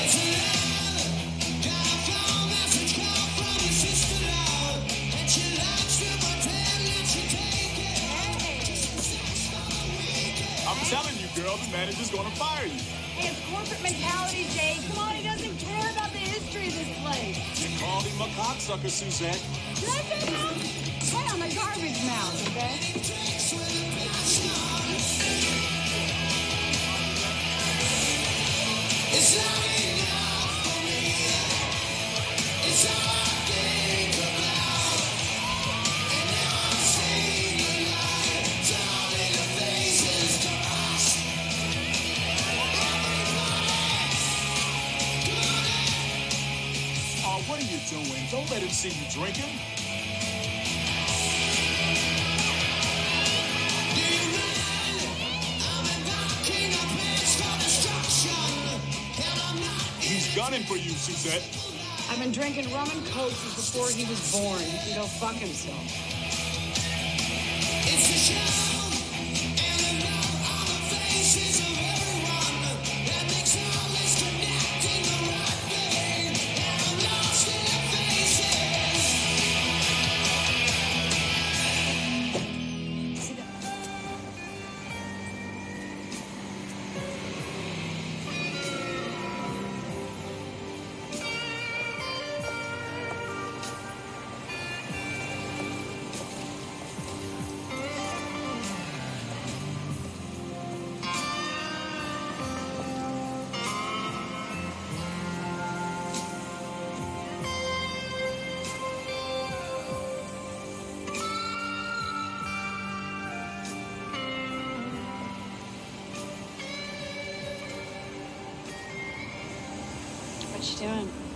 Telling you, girl, the manager's gonna fire you. Hey, it's corporate mentality, Jay. Come on, he doesn't care about the history of this place. You called him a cocksucker, Suzette. Did I say that? Hey, I'm a garbage mouse, okay? It's not enough for me. It's all I think about. And now I'm seeing the light. Darling, the faces to us. Oh, what are you doing? Don't let him see you drinking. Do you mind? I'm embarking on plans for destruction. Hell, I'm not. He's gunning for you, Suzette. I've been drinking rum and coke since before he was born. He can go fuck himself. It's a show. And the love on the faces of everyone. That makes all this connecting the right thing. And I'm lost in the faces. What you doing?